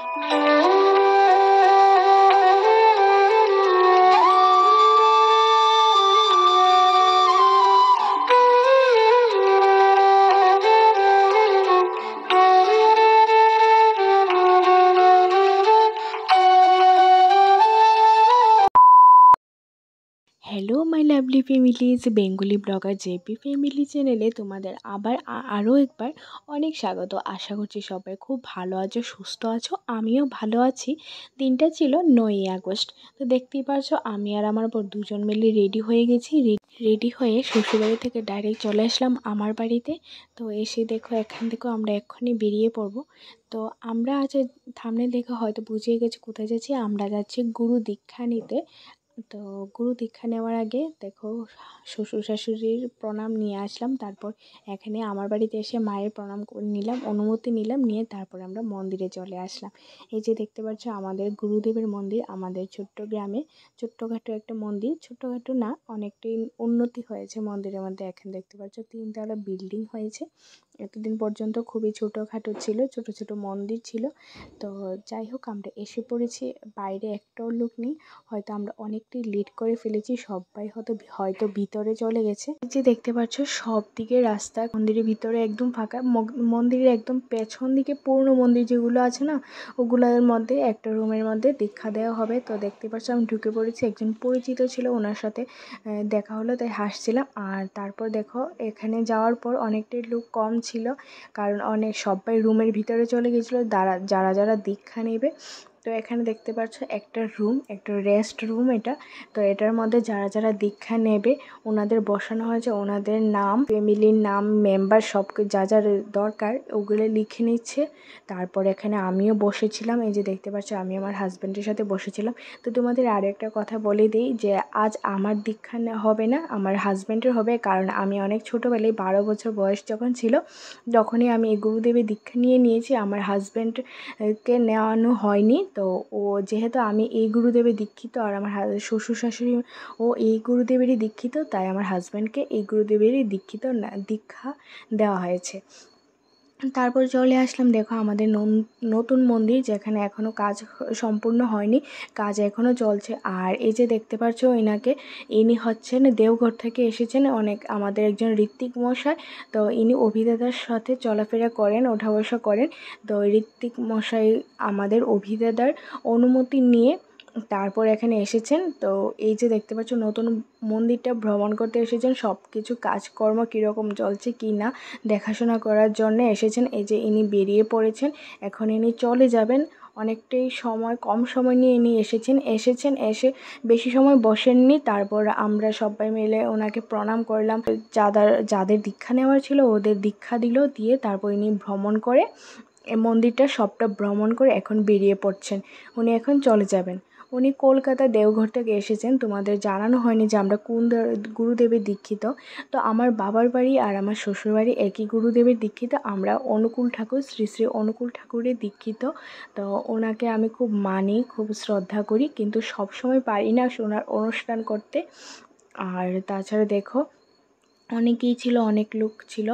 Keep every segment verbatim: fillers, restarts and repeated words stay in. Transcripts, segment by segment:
Hello my lovely families, Bengali blogger JP family চ্যানেলে তোমাদের আবার আ- আরও একবার অনেক স্বাগত। আশা করছি সবাই খুব ভালো আছো, সুস্থ আছো। আমিও ভালো আছি। দিনটা ছিল নয়ই আগস্ট। তো দেখতেই পারছো আমি আর আমার বোন দুজন মিলে রেডি হয়ে গেছি। রেডি হয়ে শ্বশুরবাড়ি থেকে ডাইরেক্ট চলে আসলাম আমার বাড়িতে। তো এসে দেখো এখান থেকেও আমরা এক্ষুনি বেরিয়ে পড়বো। তো আমরা আজ থামনে দেখে হয়তো বুঝিয়ে গেছি কোথায় যাচ্ছি। আমরা যাচ্ছি গুরু দীক্ষা নিতে। তো গুরু দীক্ষা নেওয়ার আগে দেখো শ্বশুর শাশুড়ির প্রণাম নিয়ে আসলাম। তারপর এখানে আমার বাড়িতে এসে মায়ের প্রণাম করে নিলাম, অনুমতি নিলাম, নিয়ে তারপর আমরা মন্দিরে চলে আসলাম। এই যে দেখতে পাচ্ছ আমাদের গুরুদেবের মন্দির, আমাদের ছোট্ট গ্রামে ছোট্টখাটো একটা মন্দির। ছোট্টখাটো না, অনেকটাই উন্নতি হয়েছে মন্দিরের মধ্যে। এখন দেখতে পাচ্ছ তিনতলা বিল্ডিং হয়েছে। এতদিন পর্যন্ত খুবই ছোটোখাটো ছিল, ছোট ছোট মন্দির ছিল। তো যাই হোক আমরা এসে পড়েছি। বাইরে একটাও লোক নেই, হয়তো আমরা অনেকটাই লেট করে ফেলেছি। সবাই হয়তো হয়তো ভিতরে চলে গেছে। এই যে দেখতে পাচ্ছ সব দিকে রাস্তা, মন্দিরের ভিতরে একদম ফাঁকা। মন্দিরের একদম পেছন দিকে পুরনো মন্দির যেগুলো আছে না, ওগুলোর মধ্যে একটা রুমের মধ্যে দীক্ষা দেওয়া হবে। তো দেখতে পাচ্ছ আমি ঢুকে পড়েছি। একজন পরিচিত ছিল, ওনার সাথে দেখা হলো, তাই হাসছিলাম। আর তারপর দেখো এখানে যাওয়ার পর অনেকটাই লোক কম ছিল, কারণ অনেক সবাই রুমের ভিতরে চলে গেছিলো যারা যারা যারা দীক্ষা নেবে। তো এখানে দেখতে পাচ্ছ একটা রুম, একটা রেস্ট রুম এটা। তো এটার মধ্যে যারা যারা দীক্ষা নেবে ওনাদের বসানো হয়েছে, ওনাদের নাম, ফ্যামিলির নাম, মেম্বার, সব যা যা দরকার ওগুলো লিখে নিচ্ছে। তারপর এখানে আমিও বসেছিলাম। এই যে দেখতে পাচ্ছ আমি আমার হাজব্যান্ডের সাথে বসেছিলাম। তো তোমাদের আরও একটা কথা বলে দিই যে আজ আমার দীক্ষা হবে না, আমার হাজব্যান্ডের হবে। কারণ আমি অনেক ছোটোবেলায়, বারো বছর বয়স যখন ছিল তখনই আমি এই গুরুদেবের দীক্ষা নিয়ে নিয়েছি। আমার হাজব্যান্ডকে নেওয়ানো হয়নি। তো ও যেহেতু আমি এই গুরুদেবের দীক্ষিত আর আমার শ্বশুর শাশুড়ি ও এই গুরুদেবেরই দীক্ষিত, তাই আমার হাজব্যান্ডকে এই গুরুদেবেরই দীক্ষিত দীক্ষা দেওয়া হয়েছে। তারপর চলে আসলাম দেখো আমাদের নতুন মন্দির, যেখানে এখনও কাজ সম্পূর্ণ হয়নি, কাজ এখনও চলছে। আর এই যে দেখতে পাচ্ছ এনাকে, ইনি হচ্ছেন দেওঘর থেকে এসেছেন, অনেক আমাদের একজন ঋত্বিক মশাই। তো ইনি অভিদাদার সাথে চলাফেরা করেন, ওঠা বসা করেন। তো ঋত্বিক মশাই আমাদের অভিদাদার অনুমতি নিয়ে তারপর এখানে এসেছেন। তো এই যে দেখতে পাচ্ছ নতুন মন্দিরটা ভ্রমণ করতে এসেছেন, সব কিছু কাজকর্ম কীরকম চলছে কি না দেখাশোনা করার জন্য এসেছেন। এই যে ইনি বেরিয়ে পড়েছেন, এখন ইনি চলে যাবেন। অনেকটাই সময়, কম সময় নিয়ে ইনি এসেছেন এসেছেন এসে বেশি সময় বসেননি। তারপর আমরা সবাই মিলে ওনাকে প্রণাম করলাম। যাদের যাদের দীক্ষা নেওয়ার ছিল ওদের দীক্ষা দিল, দিয়ে তারপর ইনি ভ্রমণ করে এই মন্দিরটা সবটা ভ্রমণ করে এখন বেরিয়ে পড়ছেন। উনি এখন চলে যাবেন। উনি কলকাতা দেওঘর থেকে এসেছেন। তোমাদের জানানো হয়নি যে আমরা কোন গুরুদেবের দীক্ষিত। তো আমার বাবার বাড়ি আর আমার শ্বশুরবাড়ি একই গুরুদেবের দীক্ষিত। আমরা অনুকূল ঠাকুর, শ্রী শ্রী অনুকূল ঠাকুরের দীক্ষিত। তো ওনাকে আমি খুব মানি, খুব শ্রদ্ধা করি, কিন্তু সবসময় পারি না ওনার অনুষ্ঠান করতে। আর তাছাড়া দেখো অনেকেই ছিল, অনেক লোক ছিল।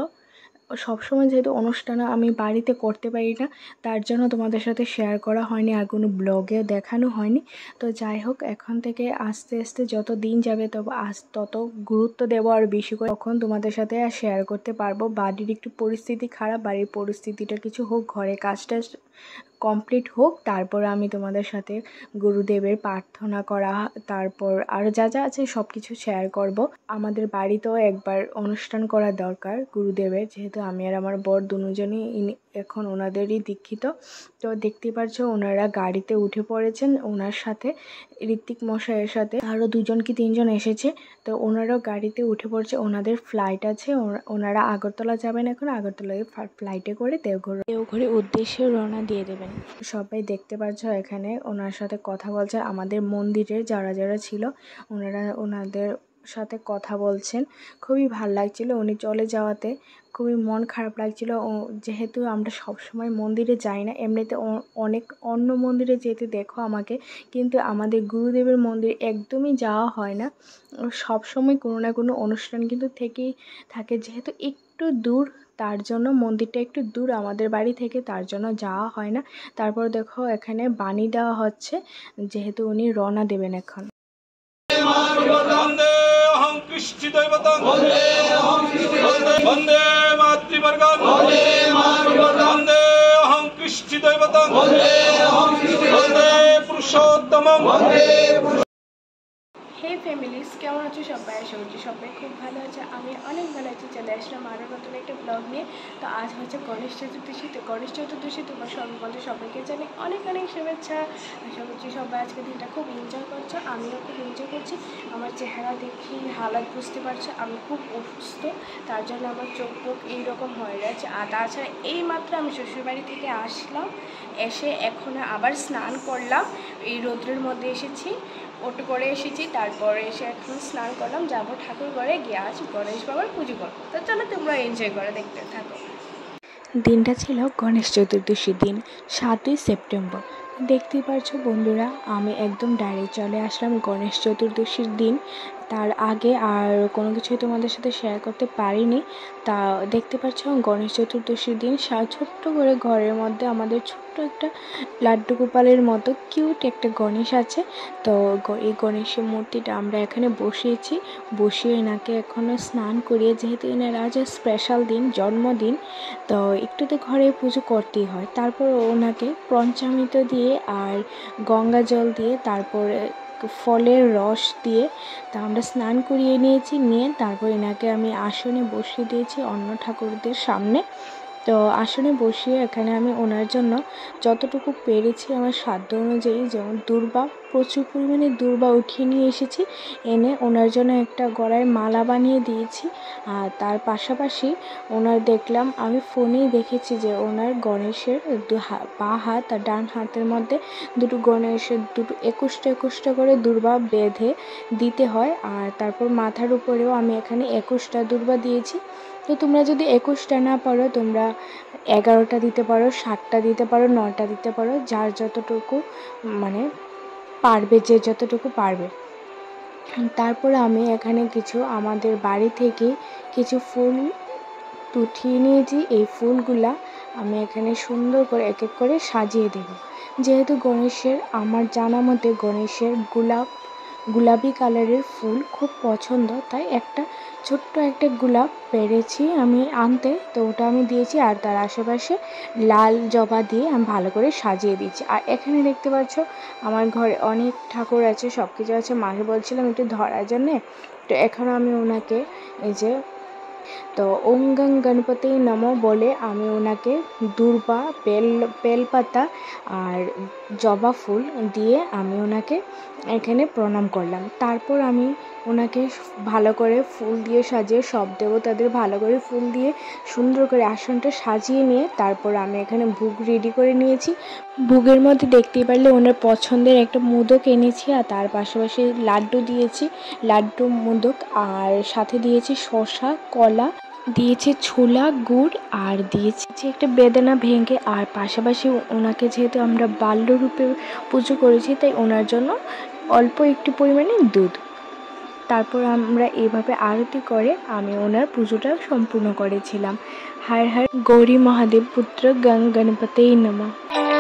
সবসময় যেহেতু অনুষ্ঠান আমি বাড়িতে করতে পারি না, তার জন্য তোমাদের সাথে শেয়ার করা হয়নি আর কোনো ব্লগেও দেখানো হয়নি। তো যাই হোক, এখন থেকে আস্তে আস্তে যত দিন যাবে তবে আস তত গুরুত্ব দেবো আর বেশি করে, তখন তোমাদের সাথে আর শেয়ার করতে পারবো। বাড়ির একটু পরিস্থিতি খারাপ, বাড়ির পরিস্থিতিটা কিছু হোক, ঘরে কাজটা কমপ্লিট হোক, তারপর আমি তোমাদের সাথে গুরুদেবের প্রার্থনা করা, তারপর আর যা যা আছে সব কিছু শেয়ার করব। আমাদের বাড়িতেও একবার অনুষ্ঠান করা দরকার গুরুদেবের, যেহেতু আমি আর আমার বর দুজনই এখন ওনাদেরই দীক্ষিত। তো দেখতে পাচ্ছ ওনারা গাড়িতে উঠে পড়েছেন, ওনার সাথে ঋত্বিক মশাইয়ের সাথে আরও দুজন কি তিনজন এসেছে। তো ওনারাও গাড়িতে উঠে পড়ছে, ওনাদের ফ্লাইট আছে। ওনারা আগরতলা যাবেন, এখন আগরতলায় ফ্লাইটে করে দেওঘর দেওঘরের উদ্দেশ্যে রওনা দিয়ে দেবেন। সবাই দেখতে পাচ্ছ এখানে ওনার সাথে কথা বলছে। আমাদের মন্দিরের যারা যারা ছিল ওনারা ওনাদের সাথে কথা বলছেন। খুবই ভাল লাগছিল উনি চলে যাওয়াতে, খুবই মন খারাপ লাগছিল। ও যেহেতু আমরা সব সময় মন্দিরে যাই না, এমনিতে অনেক অন্য মন্দিরে যেতে দেখো আমাকে, কিন্তু আমাদের গুরুদেবের মন্দির একদমই যাওয়া হয় না। সব সময় কোনো না কোনো অনুষ্ঠান কিন্তু থেকেই থাকে, যেহেতু একটু দূর তার জন্য মন্দিরটা একটু দূর আমাদের বাড়ি থেকে, তার জন্য যাওয়া হয় না। তারপর দেখো এখানে বাণী দেওয়া হচ্ছে, যেহেতু উনি রওনা দেবেন এখন। হে ফ্যামিলিস, কেমন আছো সবাই? আশা করছি সবাই খুব ভালো আছে। আমি অনেক ভালো আছি। চলে আসলাম আরও নতুন একটা ব্লগ নিয়ে। তো আজ হচ্ছে গণেশ চতুর্দশী। তো গণেশ চতুর্দশী তোমার সবাই বলতে সবাইকে জানি অনেক অনেক শুভেচ্ছা। আশা করছি সবাই আজকে দিনটা খুব এনজয় করছো, আমিও খুব এনজয় করছি। আমার চেহারা দেখি হালাত বুঝতে পারছো, আমি খুব অসুস্থ, তার জন্য আমার চোখ মুখ এইরকম হয়ে যাচ্ছে। আর তাছাড়া এই মাত্র আমি শ্বশুরবাড়ি থেকে আসলাম, এসে এখন আবার স্নান করলাম। এই রৌদ্রের মধ্যে এসেছি, অটো করে এসেছি, তারপরে এসে এখন স্নান করলাম, যাবো ঠাকুর ঘরে, গিয়ে আজ গণেশ বাবার পুজো করবো। তো চলো তোমরা এনজয় করে দেখতে থাকো। দিনটা ছিল গণেশ চতুর্দশীর দিন, সাতই সেপ্টেম্বর। দেখতেই পারছো বন্ধুরা, আমি একদম ডাইরেক্ট চলে আসলাম গণেশ চতুর্দশীর দিন। তার আগে আর কোনো কিছুই তোমাদের সাথে শেয়ার করতে পারিনি। তা দেখতে পাচ্ছ গণেশ চতুর্দশীর দিন ছোট্ট করে ঘরের মধ্যে আমাদের ছোট্ট একটা লাড্ডু গোপালের মতো কিউট একটা গণেশ আছে। তো এই গণেশের মূর্তিটা আমরা এখানে বসিয়েছি, বসিয়ে এনাকে এখনও স্নান করিয়ে, যেহেতু এনার আজ স্পেশাল দিন, জন্মদিন, তো একটু তো ঘরে পুজো করতেই হয়। তারপর ওনাকে পঞ্চামৃত দিয়ে আর গঙ্গা জল দিয়ে, তারপরে ফলের রস দিয়ে তা আমরা স্নান করিয়ে নিয়েছি। নিয়ে তারপর এনাকে আমি আসনে বসিয়ে দিয়েছি অন্য ঠাকুরদের সামনে। তো আসনে বসিয়ে এখানে আমি ওনার জন্য যতটুকু পেরেছি আমার সাধ্য অনুযায়ী, যেমন দূর্বা, প্রচুর পরিমাণে দূর্বা উঠিয়ে নিয়ে এসেছি, এনে ওনার জন্য একটা গলায় মালা বানিয়ে দিয়েছি। আর তার পাশাপাশি ওনার দেখলাম, আমি ফোনেই দেখেছি যে ওনার গণেশের বাঁ হাত আর ডান হাতের মধ্যে দুটো গণেশের দুটো একুশটা একুশটা করে দূর্বা বেঁধে দিতে হয়। আর তারপর মাথার উপরেও আমি এখানে একুশটা দূর্বা দিয়েছি। তো তোমরা যদি একুশটা না পারো, তোমরা এগারোটা দিতে পারো, সাতটা দিতে পারো, নটা দিতে পারো, যার যতটুকু মানে পারবে, যে যতটুকু পারবে। তারপর আমি এখানে কিছু আমাদের বাড়ি থেকে কিছু ফুল উঠিয়ে নিয়েছি। এই ফুলগুলা আমি এখানে সুন্দর করে এক এক করে সাজিয়ে দেব। যেহেতু গণেশের, আমার জানা মতে গণেশের গোলাপ গোলাপি কালারের ফুল খুব পছন্দ, তাই একটা ছোট্ট একটা গোলাপ পেরেছি আমি আনতে, তো ওটা আমি দিয়েছি। আর তার আশেপাশে লাল জবা দিয়ে আমি ভালো করে সাজিয়ে দিয়েছি। আর এখানে দেখতে পাচ্ছ আমার ঘরে অনেক ঠাকুর আছে, সব কিছু আছে। মাকে বলছিলাম একটু ধরার জন্যে, তো এখন আমি ওনাকে এই যে, তো ওম গং গণপতি নমো বলে আমি ওনাকে দূর্বা, বেল বেলপাতা আর জবা ফুল দিয়ে আমি ওনাকে এখানে প্রণাম করলাম। তারপর আমি ওনাকে ভালো করে ফুল দিয়ে সাজিয়ে, সব দেবতাদের ভালো করে ফুল দিয়ে সুন্দর করে আসনটা সাজিয়ে নিয়ে তারপর আমি এখানে ভোগ রেডি করে নিয়েছি। ভোগের মধ্যে দেখতেই পারলে ওনার পছন্দের একটা মোদক এনেছি, আর তার পাশাপাশি লাড্ডু দিয়েছি, লাড্ডু মোদক, আর সাথে দিয়েছি শসা, কলা, দিয়েছি ছোলা, গুড়, আর দিয়েছি একটা বেদানা ভেঙে। আর পাশাপাশি ওনাকে যেহেতু আমরা বাল্যরূপে পুজো করেছি, তাই ওনার জন্য অল্প একটু পরিমাণে দুধ। তারপর আমরা এইভাবে আরতি করে আমি ওনার পুজোটা সম্পূর্ণ করেছিলাম। হর হর গৌরী মহাদেব পুত্র গং গণপতে নমঃ।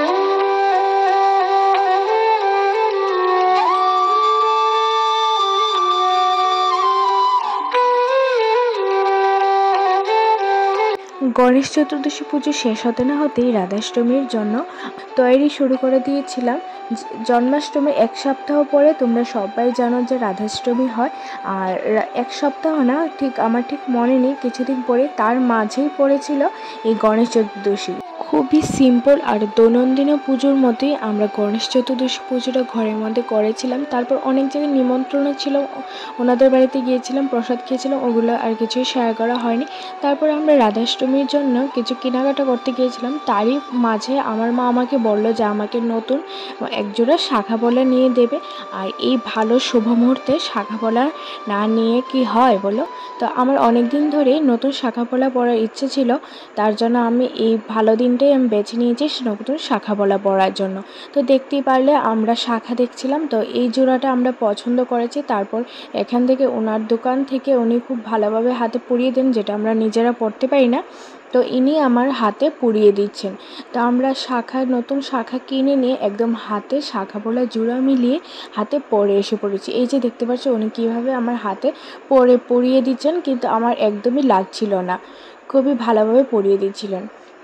গণেশ চতুর্দশী পুজো শেষ হতে না হতেই রাধাষ্টমীর জন্য তৈরি শুরু করে দিয়েছিলাম। জন্মাষ্টমী এক সপ্তাহ পরে তোমরা সবাই জানো যে রাধাষ্টমী হয়। আর এক সপ্তাহ না, ঠিক আমার ঠিক মনে নেই, কিছুদিন পরে তার মাঝেই পড়েছিল এই গণেশ চতুর্দশী। খুবই সিম্পল আর দৈনন্দিন পুজোর মতোই আমরা গণেশ চতুর্দশী পুজোটা ঘরের মধ্যে করেছিলাম। তারপর অনেক জায়গায় নিমন্ত্রণও ছিল, ওনাদের বাড়িতে গিয়েছিলাম, প্রসাদ খেয়েছিলাম, ওগুলো আর কিছুই শেয়ার করা হয়নি। তারপর আমরা রাধাষ্টমীর জন্য কিছু কেনাকাটা করতে গিয়েছিলাম। তারই মাঝে আমার মা আমাকে বললো যে আমাকে নতুন একজোড়া শাখা পলা নিয়ে দেবে। আর এই ভালো শুভ মুহূর্তে শাখা পলা না নিয়ে কি হয় বলো? তো আমার অনেক দিন ধরেই নতুন শাখা পলা পরার ইচ্ছে ছিল, তার জন্য আমি এই ভালো দিনটাই আমি বেছে নিয়েছি নতুন শাখা পলা পরার জন্য। তো দেখতেই পারলে আমরা শাখা দেখছিলাম, তো এই জোড়াটা আমরা পছন্দ করেছি। তারপর এখান থেকে ওনার দোকান থেকে উনি খুব ভালোভাবে হাতে পরিয়ে দেন, যেটা আমরা নিজেরা পরতে পারি না। তো ইনি আমার হাতে পরিয়ে দিচ্ছেন। তো আমরা শাঁখা নতুন শাঁখা কিনে নিয়ে একদম হাতে শাঁখা পলা জোড়া মিলিয়ে হাতে পরে এসে পড়েছি। এই যে দেখতে পাচ্ছ উনি কীভাবে আমার হাতে পরে পরিয়ে দিচ্ছেন, কিন্তু আমার একদমই লাগছিল না, খুবই ভালোভাবে পরিয়ে দিচ্ছিলেন।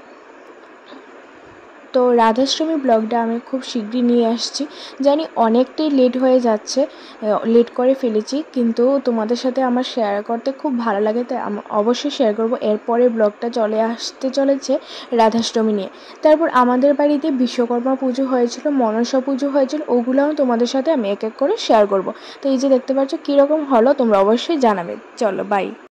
তো রাধাষ্টমী ব্লগটা আমি খুব শীঘ্রই নিয়ে আসছি। জানি অনেকটাই লেট হয়ে যাচ্ছে, লেট করে ফেলেছি, কিন্তু তোমাদের সাথে আমার শেয়ার করতে খুব ভালো লাগে, তাই অবশ্যই শেয়ার করব। এরপরে ব্লগটা চলে আসতে চলেছে রাধাষ্টমী নিয়ে। তারপর আমাদের বাড়িতে বিশ্বকর্মা পুজো হয়েছিল, মনসা পুজো হয়েছিল, ওগুলোও তোমাদের সাথে আমি এক এক করে শেয়ার করব। তো এই যে দেখতে পাচ্ছ কীরকম হলো তোমরা অবশ্যই জানাবে। চলো বাই।